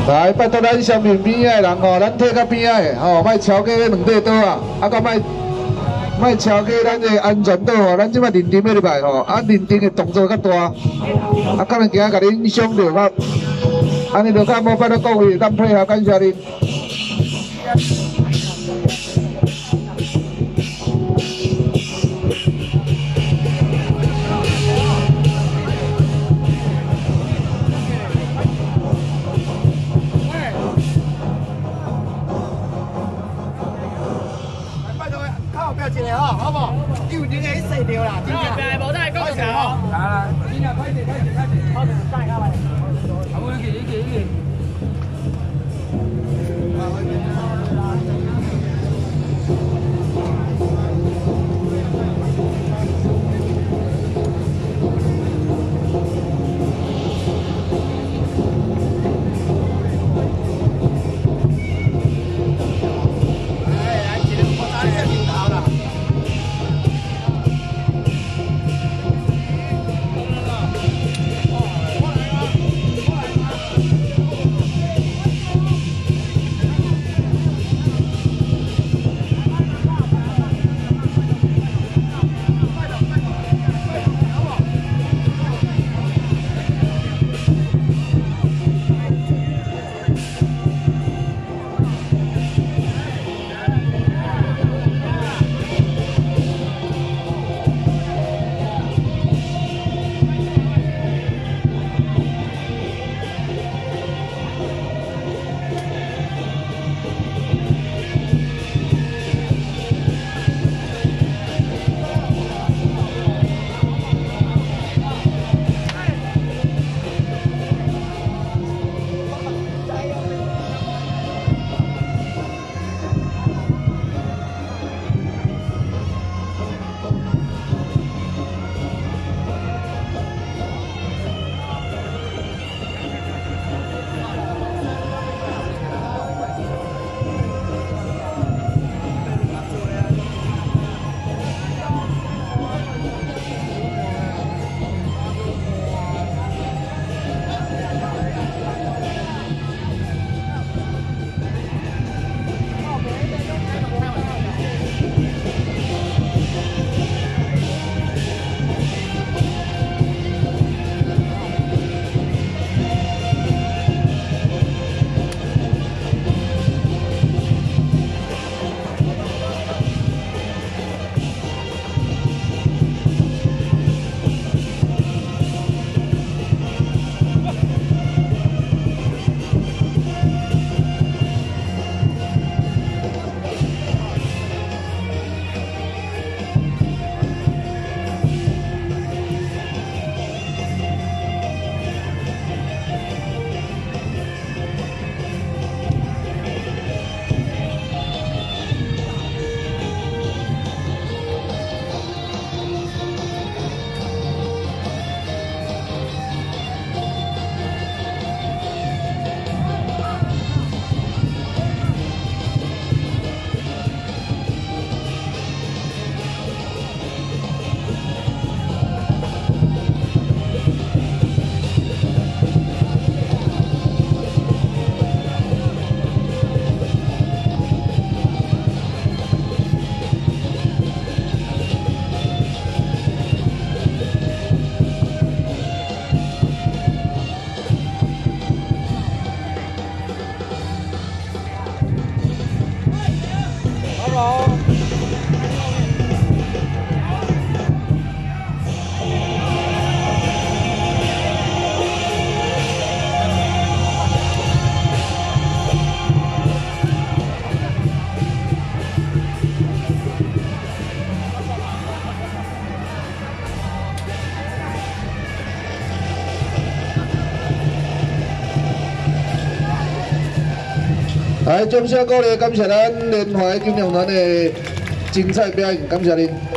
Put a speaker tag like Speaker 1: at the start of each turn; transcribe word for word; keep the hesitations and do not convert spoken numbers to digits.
Speaker 1: 来，拜托咱上面边仔的人吼，咱退较边仔的吼，莫超过两块岛啊，啊，甲莫莫超过咱的安全岛吼，咱即摆认真要入来吼，啊，认真的动作较大，啊，可能今仔甲恁伤着较，安尼就较无拜托各位咱配合，感谢恁。
Speaker 2: 一个吼，好无？有人会洗掉啦，真正。边无再讲就好。来来，你俩快点，快点，快点。好，再下来。好，我一个，一个，一个。
Speaker 1: 来，掌声鼓励，感谢咱联华金融团的精彩表演，感谢您。